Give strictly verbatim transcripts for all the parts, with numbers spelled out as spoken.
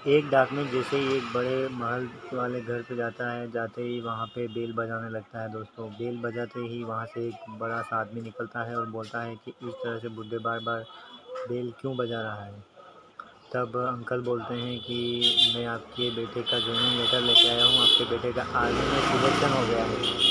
एक डाकमेट जैसे ही एक बड़े महल वाले घर पे जाता है, जाते ही वहाँ पे बेल बजाने लगता है दोस्तों। बेल बजाते ही वहाँ से एक बड़ा सा आदमी निकलता है और बोलता है कि इस तरह से बुड्ढे बार बार बेल क्यों बजा रहा है। तब अंकल बोलते हैं कि मैं आपके बेटे का जॉइनिंग लेटर लेके आया हूँ, आपके बेटे का आर्मी में सिलेक्शन हो गया है।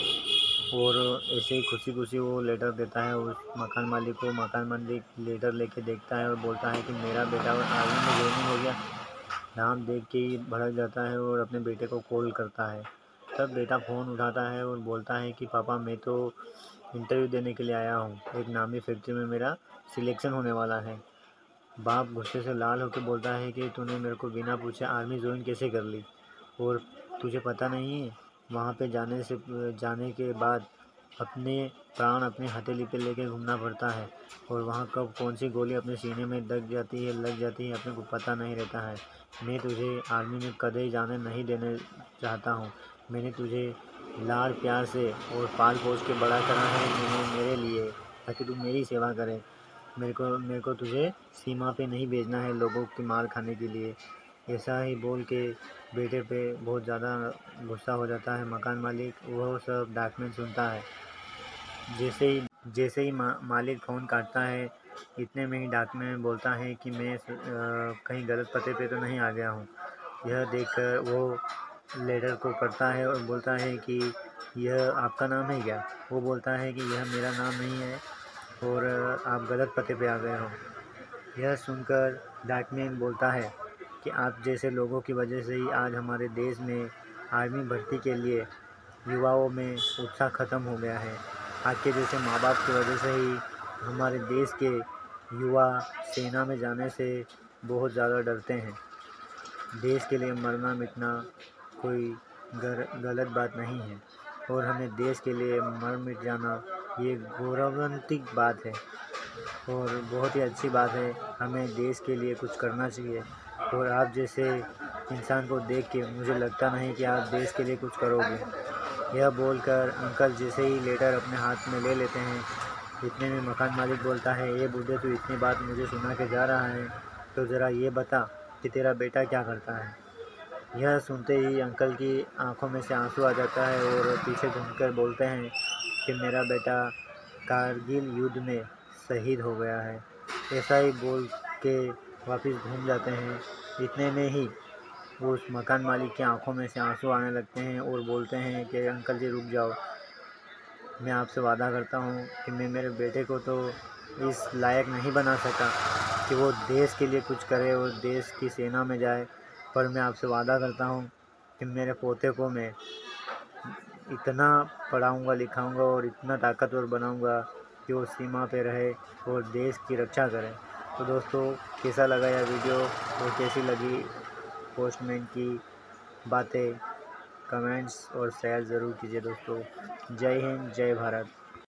और ऐसे ही खुशी खुशी वो लेटर देता है उस मकान मालिक को। मकान मालिक लेटर लेके देखता है और बोलता है कि मेरा बेटा आर्मी में जॉइनिंग हो गया। नाम देख के ही भड़क जाता है और अपने बेटे को कॉल करता है। तब बेटा फ़ोन उठाता है और बोलता है कि पापा मैं तो इंटरव्यू देने के लिए आया हूँ, एक नामी फैक्ट्री में मेरा सिलेक्शन होने वाला है। बाप गुस्से से लाल होकर बोलता है कि तूने मेरे को बिना पूछे आर्मी ज्वाइन कैसे कर ली, और तुझे पता नहीं है वहाँ पे जाने से जाने के बाद अपने प्राण अपनी हथेली पे लेके घूमना पड़ता है, और वहाँ कब कौन सी गोली अपने सीने में लग जाती है लग जाती है अपने को पता नहीं रहता है। मैं तुझे आर्मी में कदे जाने नहीं देने चाहता हूँ। मैंने तुझे लाड़ प्यार से और पाल पोस के बड़ा करा है मैंने मेरे लिए, ताकि तू मेरी सेवा करे। मेरे को मेरे को तुझे सीमा पे नहीं भेजना है लोगों की मार खाने के लिए। ऐसा ही बोल के बेटे पे बहुत ज़्यादा गुस्सा हो जाता है मकान मालिक। वह सब डॉक्यूमेंट सुनता है। जैसे ही जैसे ही मा, मालिक फ़ोन काटता है, इतने में ही डॉक्यूमेंट बोलता है कि मैं आ, कहीं गलत पते पे तो नहीं आ गया हूँ। यह देखकर वो लेटर को पढ़ता है और बोलता है कि यह आपका नाम है क्या। वो बोलता है कि यह मेरा नाम नहीं है और आप गलत पते पे आ गए हो। यह सुनकर डॉक्यूमेंट बोलता है कि आप जैसे लोगों की वजह से ही आज हमारे देश में आर्मी भर्ती के लिए युवाओं में उत्साह ख़त्म हो गया है। आपके जैसे माँ बाप की वजह से ही हमारे देश के युवा सेना में जाने से बहुत ज़्यादा डरते हैं। देश के लिए मरना मिटना कोई गलत बात नहीं है, और हमें देश के लिए मर मिट जाना ये गौरवान्वित बात है और बहुत ही अच्छी बात है। हमें देश के लिए कुछ करना चाहिए, और आप जैसे इंसान को देख के मुझे लगता नहीं कि आप देश के लिए कुछ करोगे। यह बोलकर अंकल जैसे ही लेटर अपने हाथ में ले लेते हैं, इतने में मकान मालिक बोलता है, ये बूढ़े तो इतनी बात मुझे सुना के जा रहा है, तो ज़रा ये बता कि तेरा बेटा क्या करता है। यह सुनते ही अंकल की आंखों में से आंसू आ जाता है और पीछे घूमकर बोलते हैं कि मेरा बेटा कारगिल युद्ध में शहीद हो गया है। ऐसा ही बोल के वापस घूम जाते हैं। इतने में ही उस मकान मालिक की आंखों में से आंसू आने लगते हैं और बोलते हैं कि अंकल जी रुक जाओ, मैं आपसे वादा करता हूँ कि मैं मेरे बेटे को तो इस लायक नहीं बना सका कि वो देश के लिए कुछ करे और देश की सेना में जाए, पर मैं आपसे वादा करता हूँ कि मेरे पोते को मैं इतना पढ़ाऊँगा लिखाऊँगा और इतना ताकतवर बनाऊँगा कि वो सीमा पे रहे और देश की रक्षा करे। तो दोस्तों, कैसा लगा यह वीडियो और कैसी लगी पोस्टमैन की बातें, कमेंट्स और शेयर ज़रूर कीजिए दोस्तों। जय हिंद, जय भारत।